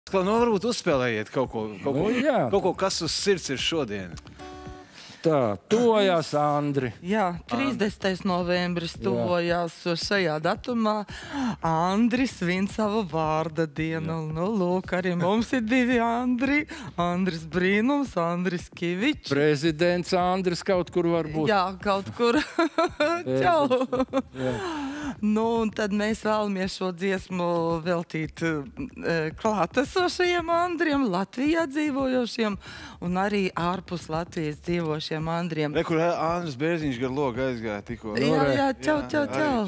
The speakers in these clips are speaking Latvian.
Varbūt uzspēlējiet kaut ko, kas uz sirds ir šodien. Tā, tuvojās Andri. Jā, 30. novembris tuvojās šajā datumā. Andris svin savu vārda dienu. Nu, lūk, arī mums ir divi Andri. Andris Brīnums, Andris Kivičs. Prezidents Andris kaut kur var būt. Jā, kaut kur. Čau! Nu, un tad mēs vēlamies šo dziesmu veltīt klātesošajiem Andriem, Latvijā dzīvojošiem un arī ārpus Latvijas dzīvošiem Andriem. Re, kur Andris Bērziņš gar logu aizgāja tikko. Jā, čau.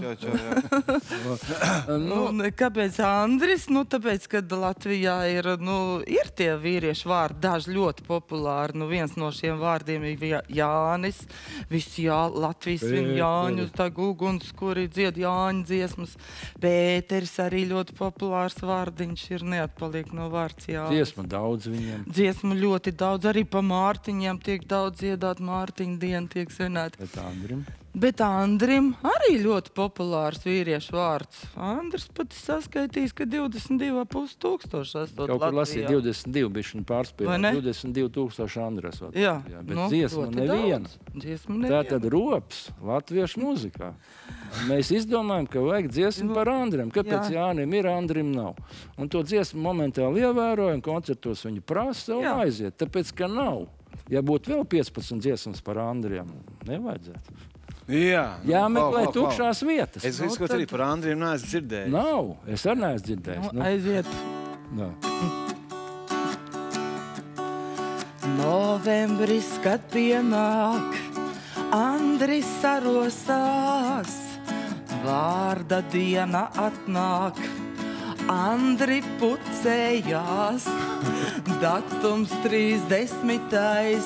Kāpēc Andris? Nu, tāpēc, kad Latvijā ir tie vīriešu vārdi, daži ļoti populāri. Nu, viens no šiem vārdiem ir Jānis. Visi Latvijas svin Jāņus, tā Guguns, kuri dzied Jāņu dziesmas. Pēteris arī ļoti populārs vārdiņš ir, neatpaliek no vārds Jānis. Dziesma daudz viņiem. Dziesma ļoti daudz, arī pa Mārtiņiem tiek daudz dziedāt, Mārtiņa diena tiek svinēta. Bet Andrim arī ļoti populārs vīriešu vārds. Andris pat saskaitīs, ka 22,5 tūkstoši esot Latvijā. Kaut kur lasīja 22, bišķiņ pārspēlēt. 22,000 Andri esot Latvijā. Bet dziesma neviena. Tā tad rops latviešu muzikā. Mēs izdomājam, ka vajag dziesmu par Andriem. Kāpēc Jānim ir, Andrim nav? Un to dziesmu momentāli ievērojam, koncertos viņi prasa un aiziet. Tāpēc, ka nav. Ja būtu vēl 15 dziesmas par Andriem, nevajadzētu. Jāmeklē tukšās vietas. Es visu, ko arī par Andriem neesmu dzirdējis. Nav, es arī neesmu dzirdējis. Aiziet. Novembris, kad pienāk, Andris sarosās, vārda diena atnāk, Andri pucējās, datums 30.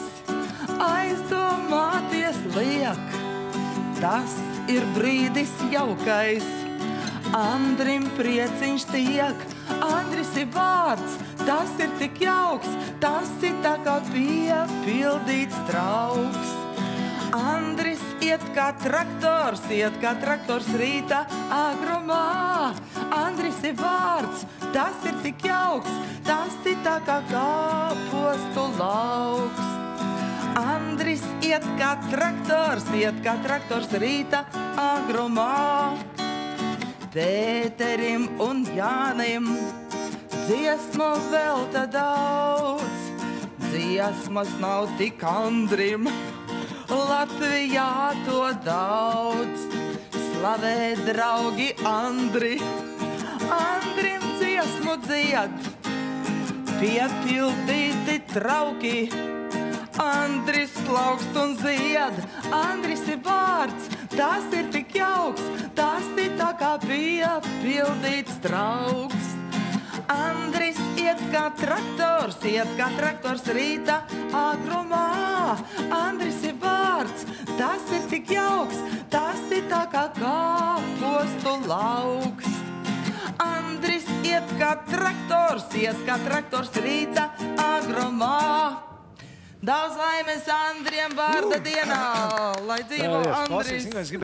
Aizdomāties liek, tas ir brīdis jaukais, Andrim prieciņš tiek, Andris ir vārds, tas ir tik jauks, tas ir tā kā piepildīts trauks. Andris iet kā traktors rīta agrumā. Andris ir vārds, tas ir tik jauks, tas ir tā kā kāpostu lauks. Andris iet kā traktors rīta agrumā. Pēterim un Jānim dziesmu velta daudz, dziesmas nav tik Andrim, Latvijā to daudz. Slavē draugi Andri, Andrim dziesmu dzied, piepildīti trauki, Andris plaukst un zied. Andris ir vārds, tas ir tik jauks, tas ir tā kā piepildīts trauks. Andris iet kā traktors rīta agrumā. Andris ir vārds, tas ir tik jauks, tas ir tā kā kāpostu lauks. Andris iet kā traktors rīta agrumā. Daudz laimes Andriem vārda dienā, lai dzīvo Andris!